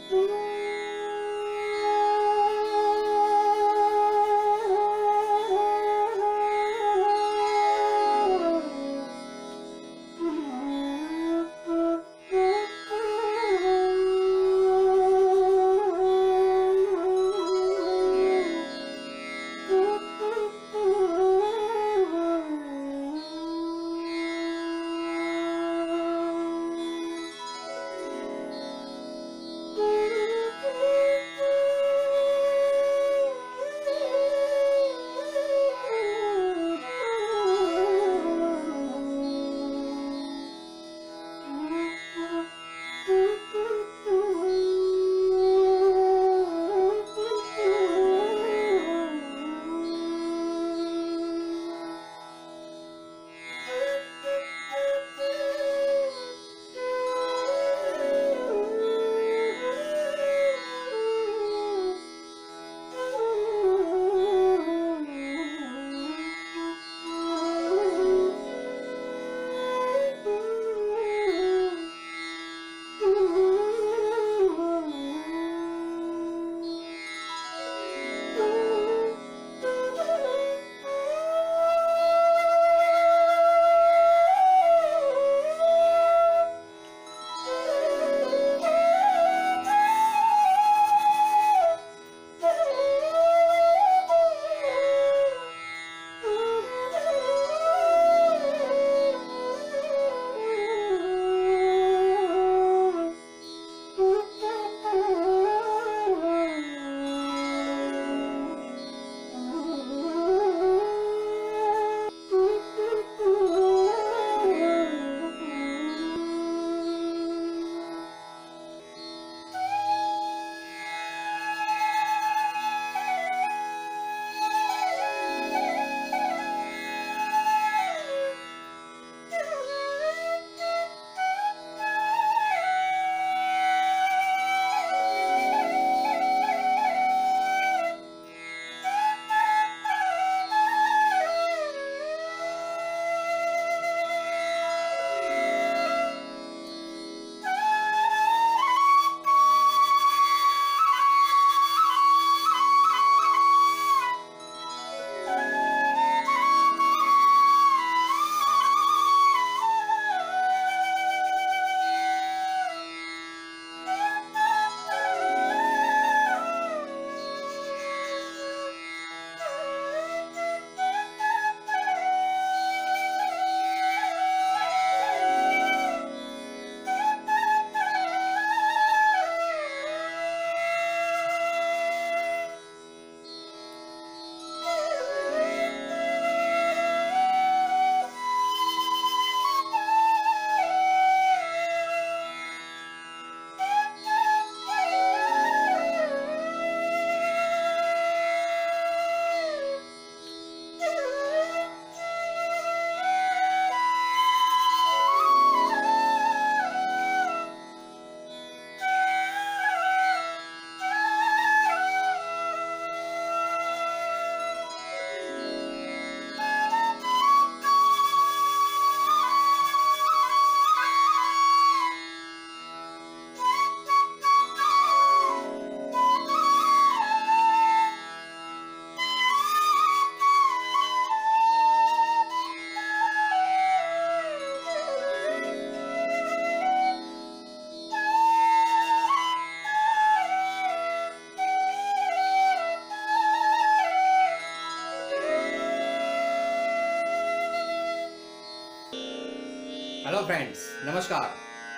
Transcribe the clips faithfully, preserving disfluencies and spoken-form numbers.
Hello friends, नमस्कार।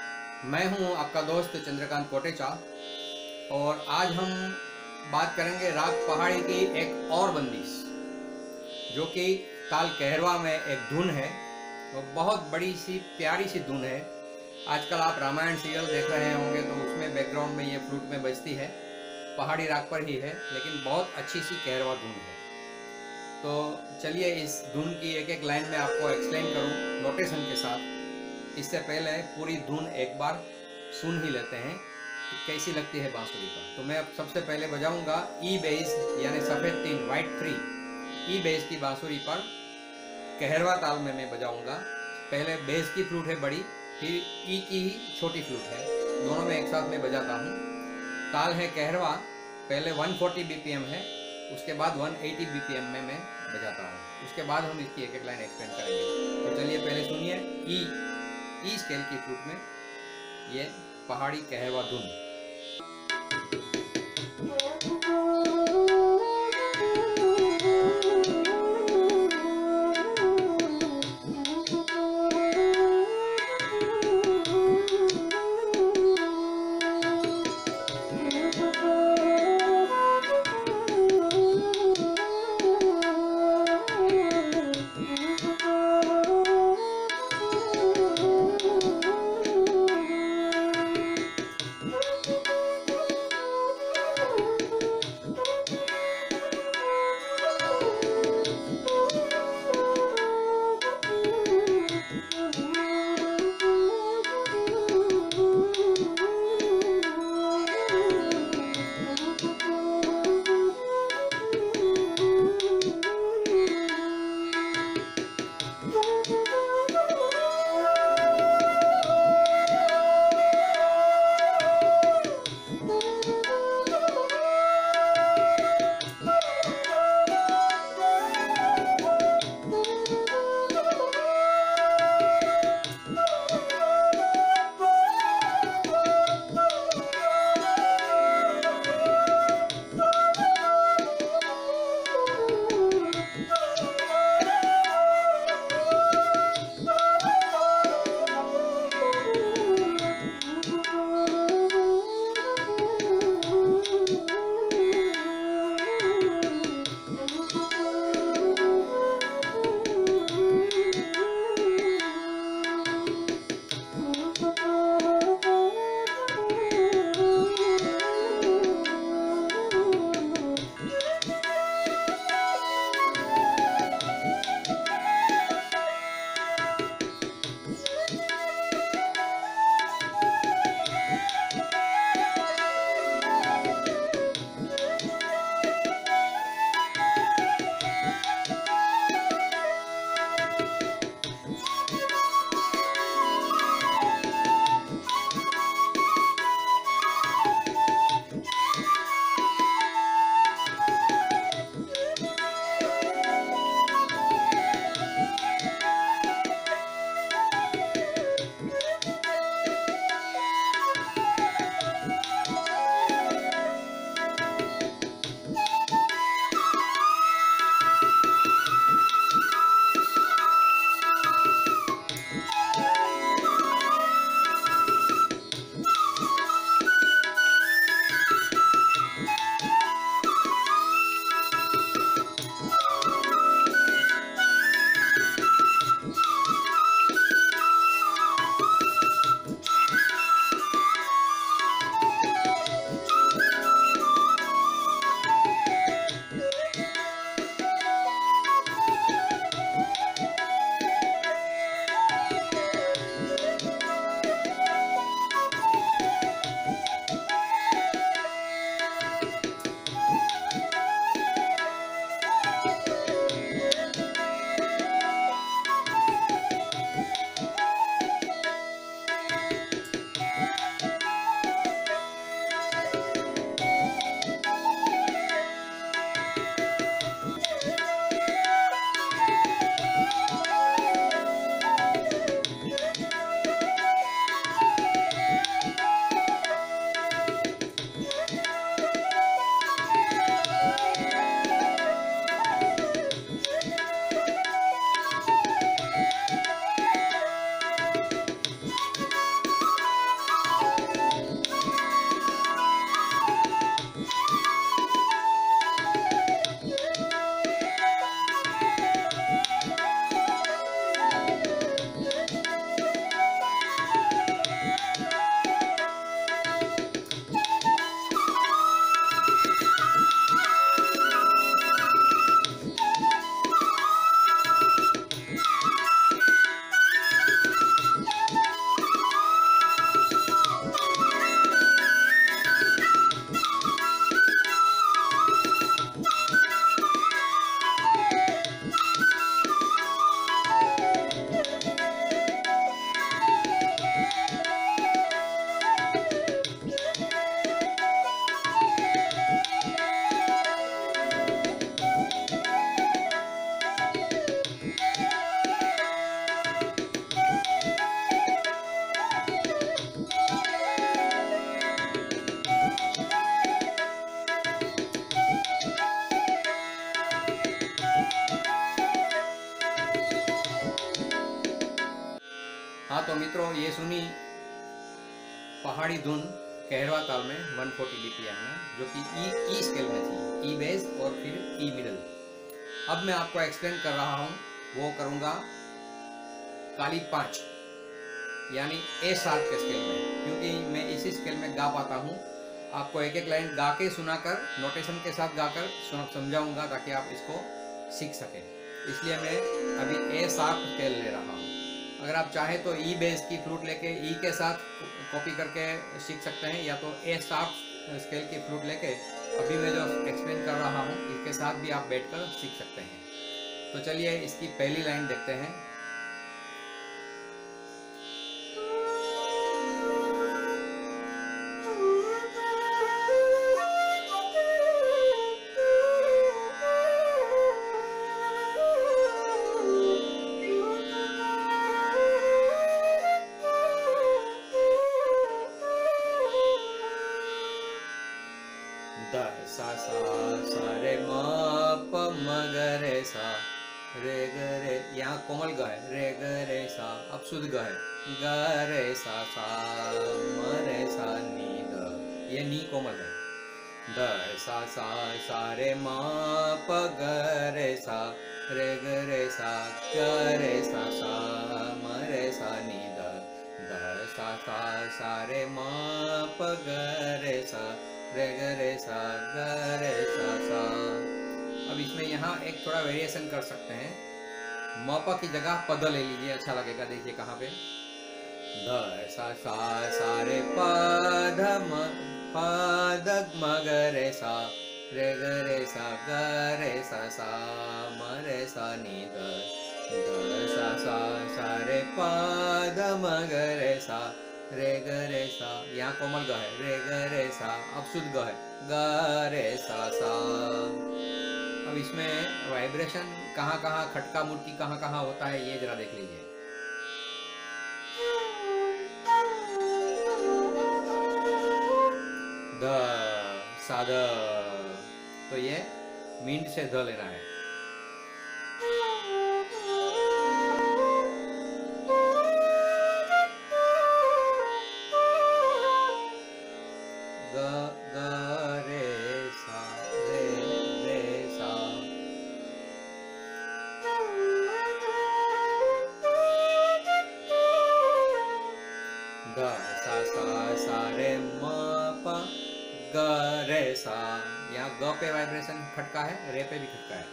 मैं हूं आपका दोस्त चंद्रकांत कोटेचा और आज हम बात करेंगे राग पहाड़ी की एक और बंदिश जो कि ताल कहरवा में एक धुन है। तो बहुत बड़ी सी प्यारी सी धुन है। आजकल आप रामायण सीरियल देख रहे होंगे तो उसमें बैकग्राउंड में ये फ्लूट में बजती है, पहाड़ी राग पर ही है, लेकिन बहुत अच्छी सी कहरवा धुन है। तो चलिए इस धुन की एक एक लाइन में आपको एक्सप्लेन करूं नोटेशन के साथ। इससे पहले पूरी धुन एक बार सुन ही लेते हैं कि कैसी लगती है बांसुरी पर। तो मैं अब सबसे पहले बजाऊंगा ई बेस यानी सफ़ेद तीन वाइट थ्री ई बेस की बांसुरी पर कहरवा ताल में मैं बजाऊंगा। पहले बेस की फ्लूट है बड़ी, फिर ई की ही छोटी फ्लूट है, दोनों में एक साथ में बजाता हूँ। ताल है कहरवा, पहले एक सौ चालीस बीपीएम है, उसके बाद एक सौ अस्सी बीपीएम में मैं बजाता हूँ। उसके बाद हम इसकी एक एक लाइन एक्सप्लेन करेंगे। तो चलिए पहले सुनिए ई ई स्केल की फ्लूट में ये पहाड़ी कहरवा धुन। हाँ तो मित्रों, ये सुनी पहाड़ी धुन कहरवा ताल में एक सौ चालीस बीपीएम में, जो कि ई ई स्केल में थी, ई बेस और फिर ई मिडल। अब मैं आपको एक्सप्लेन कर रहा हूँ, वो करूँगा काली पाँच यानी ए शार्प के स्केल में, क्योंकि मैं इसी स्केल में गा पाता हूँ। आपको एक एक लाइन गा के सुनाकर, नोटेशन के साथ गाकर समझाऊंगा ताकि आप इसको सीख सकें। इसलिए मैं अभी ए शार्प स्केल ले रहा हूँ। अगर आप चाहें तो ई बेस की फ्लूट लेके ई के साथ कॉपी करके सीख सकते हैं, या तो ए शार्प स्केल की फ्लूट लेके अभी मैं जो एक्सप्लेन कर रहा हूँ इसके साथ भी आप बैठकर सीख सकते हैं। तो चलिए इसकी पहली लाइन देखते हैं। द सा सा सा रे म प म ग रे सा रे ग रे, यहाँ कोमल ग है, रे ग रे सा। अब शुद्ध ग है, ग रे सा सा म रे सा नी द, ये नी कोमल है। द सा सा सा रे म प ग रे सा रे ग रे सा ग रे सा सा म रे सा नी द, द सा सा सा रे म प ग रे सा रे ग रे सा ग रे सा सा। अब इसमें यहाँ एक थोड़ा वेरिएशन कर सकते हैं। म प की जगह पद ले लीजिए, अच्छा लगेगा। देखिए कहाँ पे, ध सा सा सा रे प ध म प ध म ग रे सा रे ग रे सा ग रे सा सा म रे सा नी द, ध सा सा सा रे प ध म ग रे सा रे ग रे सा, यहाँ कोमल ग है, रे ग रे सा। अब शुद्ध ग है, ग रे सा सा। अब इसमें वाइब्रेशन कहाँ कहाँ, खटका मुटकी कहाँ कहाँ होता है, ये जरा देख लीजिए। द सा द, तो ये मींड से ध लेना है। ग ग रे सा रे रे सा। ग सा सा सा रे म प ग रे सा, यहाँ ग पे वाइब्रेशन खटका है, रे पे भी खटका है।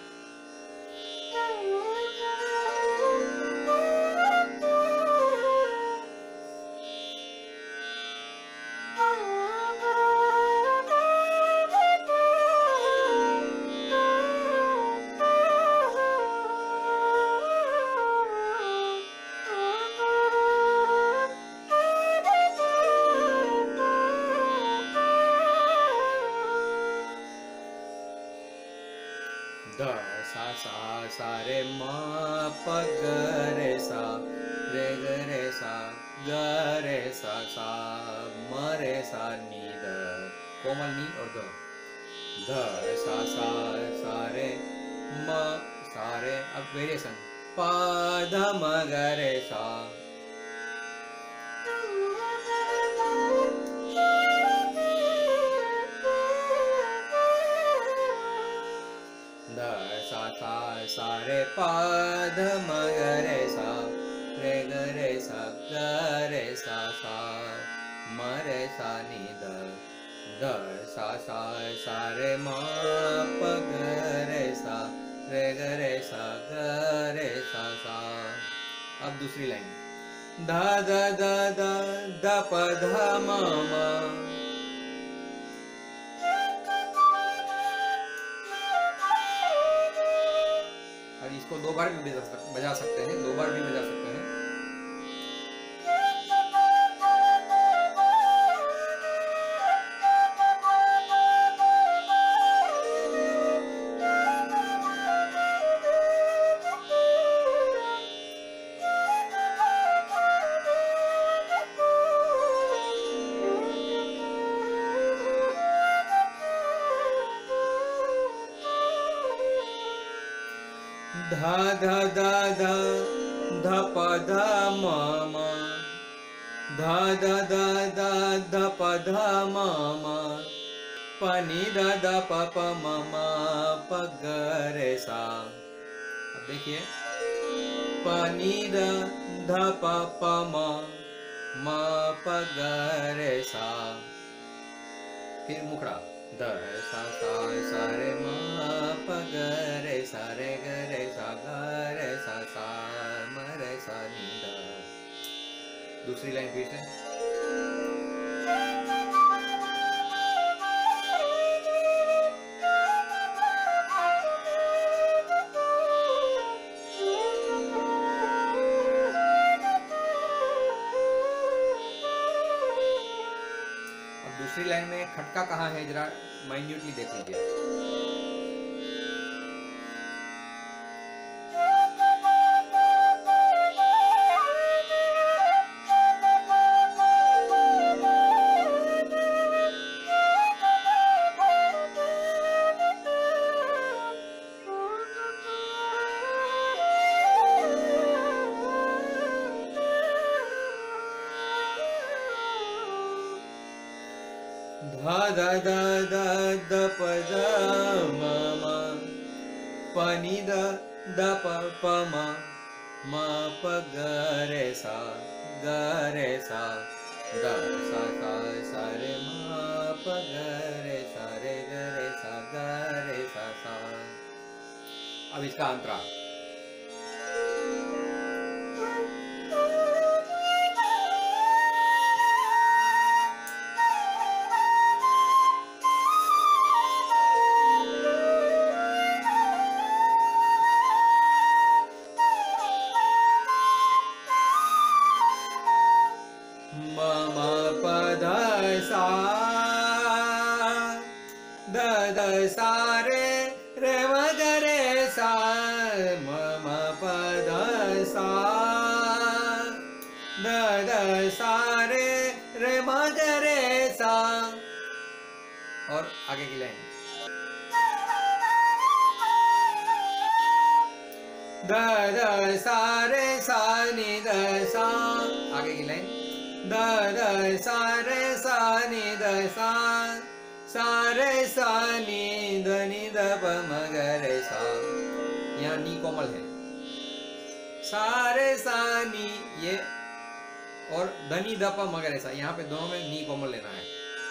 द सा सा सा रे म प ग रे सा रे ग रे सा ग रे सा सा म रे सा नी द, कोमल नी और द। ध सा सा सा रे म सा रे, अब वेरिएशन, प ध म ग रे सा। द सा सा सा रे प ध म ग रे सा रे ग रे सा ग रे सा सा म रे सा नी द, द सा सा सा रे म प ग रे सा रे ग रे सा ग रे सा सा। अब दूसरी लाइन, ध ध ध ध ध प ध म म। अब इसको दो बार भी बजा सकते हैं, दो बार भी बजा सकते हैं। ध ध ध ध ध प ध म म। ध द द द ध प ध म म प नि द द प प म म प ग रे सा। अब देखिए प नि द ध प प म म प ग रे सा। फिर मुखड़ा द सा सा सा रे म प ग रे सा रे ग रे सा ग रे सा सा म रे सा नि द। दूसरी लाइन फिर से। अब दूसरी लाइन में खटका कहाँ है जरा माइन्यूटली देख लीजिए। ध द द द द प द म म प नि द द प प म म प ग रे सा ग रे सा द सा सा सा रे म प ग रे सा रे ग रे सा ग रे सा सा। अब इसका अंतरा म म प ध सा द द सा रे रे म ग रे सा म म प ध सा द द सा रे रे म ग रे सा। और आगे की लाइन द द सा रे सा नि द सा। आगे की लाइन द द सा रे सा नि द सा सा रे सा नि द नि द प म ग रे सा। यहाँ नी कोमल है सा रे सा नी ये और द नि द प म ग रे सा। यहाँ पे दोनों में नी कोमल लेना है।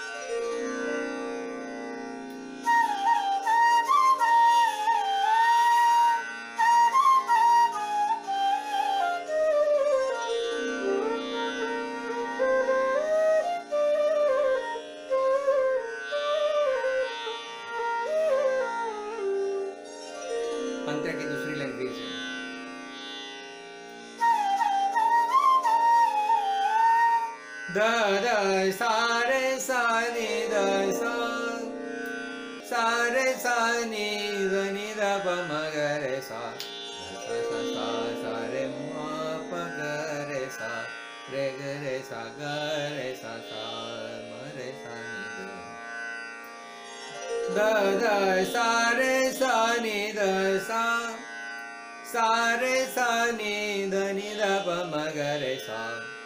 अंतरा की दूसरी लाइन फिर से द द सा रे सा नि द सा सा रे सा नि द नि द प म ग रे सा सा सा सा सा रे म प ग रे सा रे ग रे सा ग रे सा सा म रे सा नि द। द द सा रे सा नि द सा सा रे सा नि द नि द प म ग रे सा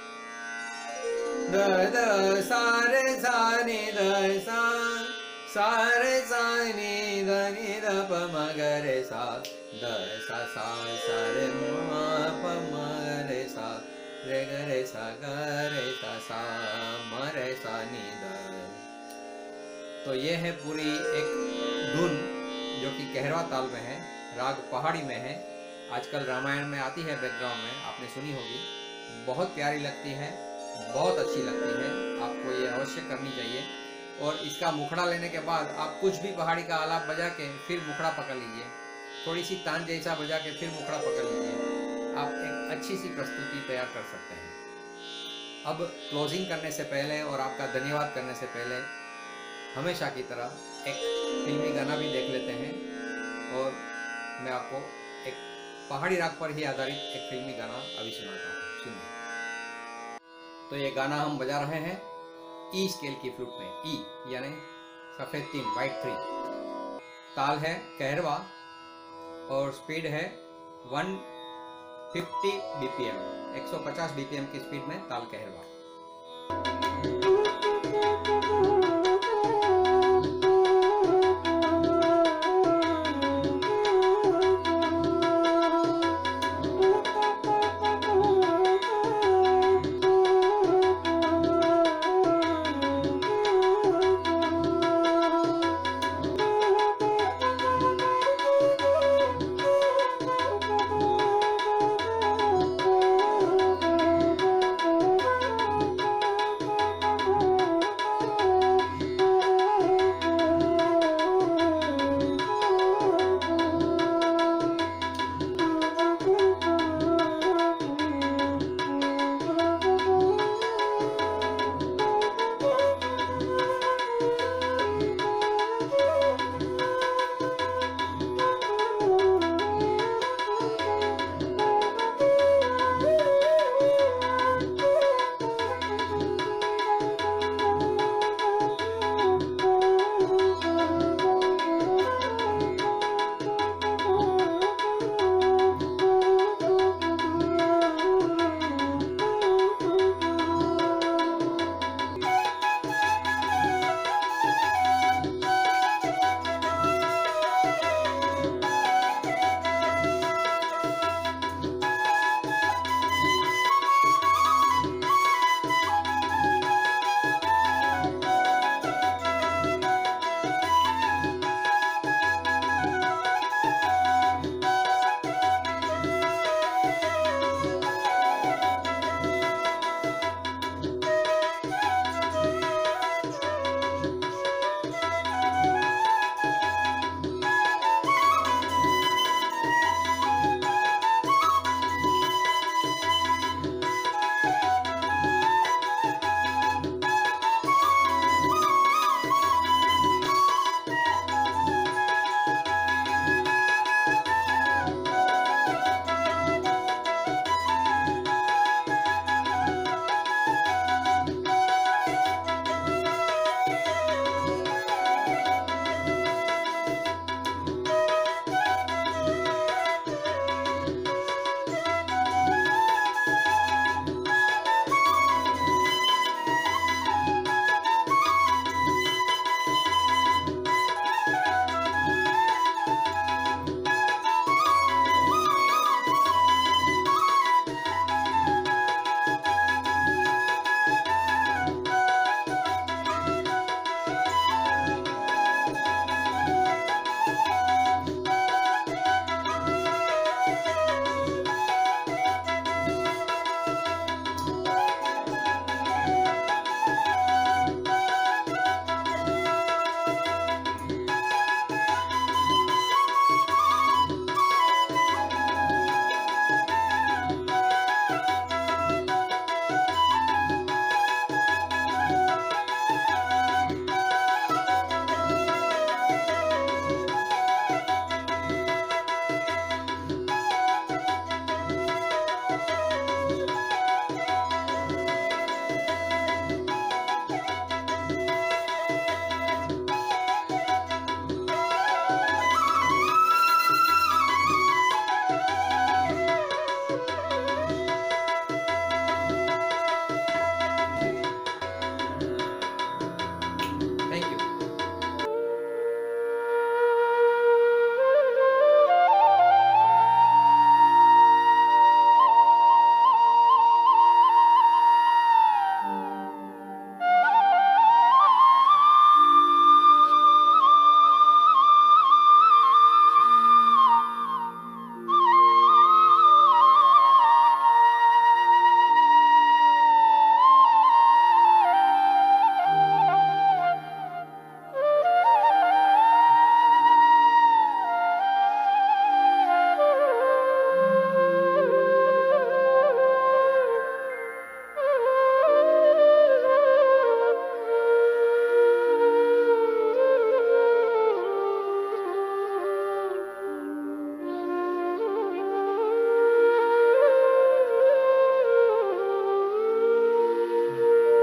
द द सा रे सा नि द सा सा रे सा नि द नि द प म ग रे सा द सा सा सा रे म प म ग रे सा रे ग रे सा ग रे सा सा म रे सा नि द। तो ये है पूरी एक धुन जो कि कहरवा ताल में है, राग पहाड़ी में है। आजकल रामायण में आती है बैकग्राउंड में, आपने सुनी होगी। बहुत प्यारी लगती है, बहुत अच्छी लगती है, आपको ये अवश्य करनी चाहिए। और इसका मुखड़ा लेने के बाद आप कुछ भी पहाड़ी का आलाप बजा के फिर मुखड़ा पकड़ लीजिए, थोड़ी सी तान जैसा बजा के फिर मुखड़ा पकड़ लीजिए, आप एक अच्छी सी प्रस्तुति तैयार कर सकते हैं। अब क्लोजिंग करने से पहले और आपका धन्यवाद करने से पहले हमेशा की तरह एक फिल्मी गाना भी देख लेते हैं और मैं आपको एक पहाड़ी राग पर ही आधारित एक फिल्मी गाना अभी सुनाता हूँ, सुनिए। तो ये गाना हम बजा रहे हैं ई स्केल की फ्लूट में, ई यानी सफ़ेद तीन, वाइट थ्री। ताल है कहरवा और स्पीड है वन फिफ्टी बीपीएम, एक सौ पचास बीपीएम की स्पीड में ताल कहरवा।